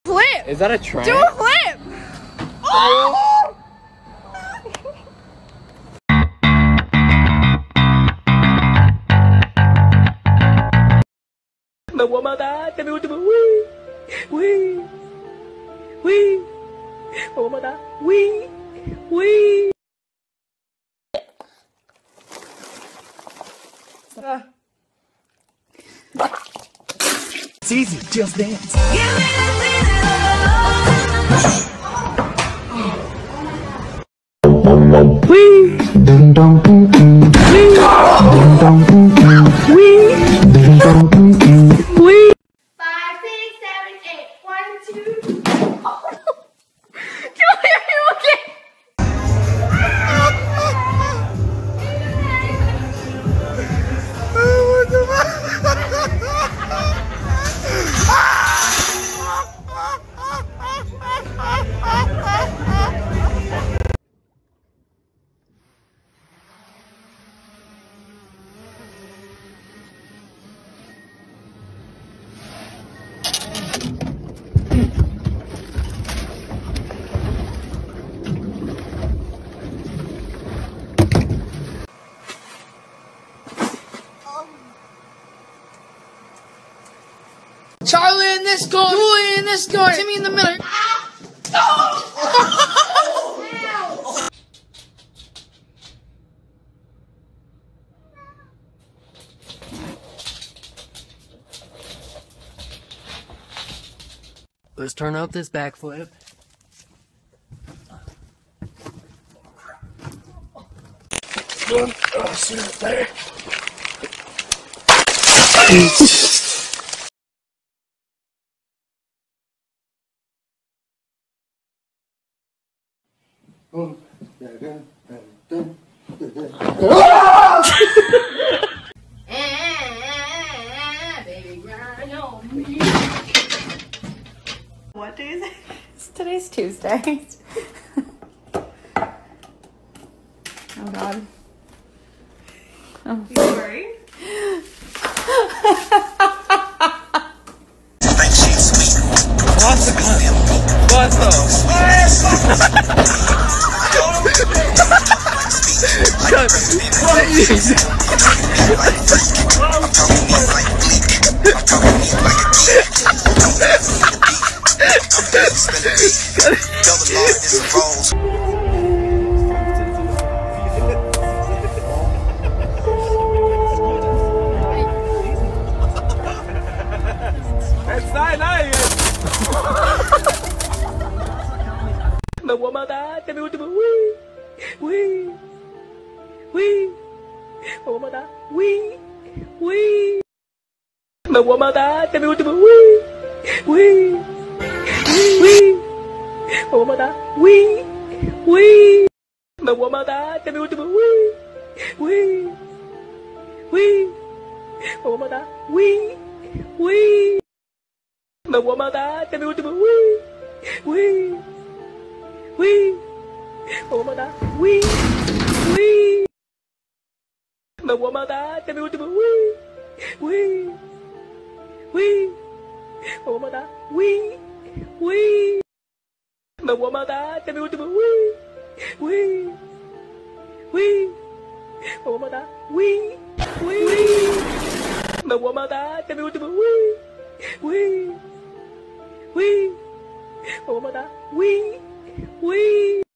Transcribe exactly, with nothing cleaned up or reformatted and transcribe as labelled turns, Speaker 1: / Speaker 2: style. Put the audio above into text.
Speaker 1: Flip!
Speaker 2: Is that a train?
Speaker 1: Do a flip! Oh!
Speaker 2: Mà qua mà ta, ta biểu ta biểu wee, wee, wee, mà qua mà ta, wee, wee.
Speaker 3: It's easy, just dance.
Speaker 2: Wee,
Speaker 3: Ding dong, mm mm.
Speaker 2: wee,
Speaker 3: Ding dong, mm mm.
Speaker 2: wee,
Speaker 3: Ding dong, mm mm.
Speaker 2: wee.
Speaker 1: Five, six, seven, eight. One, two. Julie, are you okay?
Speaker 4: Charlie in this corner, Julie in this corner, Timmy in the middle.
Speaker 2: Let's turn up this backflip.
Speaker 3: Oh, see it there.
Speaker 1: Baby, grind on me.
Speaker 5: What day is it? Today's Tuesday. Oh God. Oh. You worried?
Speaker 2: What's the What's mà qua mà ta, ta biểu ta biểu wee, wee, wee, mà qua mà ta, wee, wee, mà qua mà ta, ta biểu ta biểu wee, wee, wee, mà qua mà ta, wee, wee, mà qua mà ta, ta biểu ta biểu wee, wee, wee, mà qua mà ta, wee, wee, mà qua mà ta, ta biểu ta biểu wee, wee. Wee, mà qua ta, wee, wee, mà qua mà ta, ta biểu ta biểu wee, wee, wee, mà qua ta, wee, wee, mà qua mà ta, ta biểu ta biểu wee, wee, wee, mà qua ta, wee, wee, mà qua mà ta, ta biểu ta biểu wee, wee, wee, mà qua ta, wee. Wee!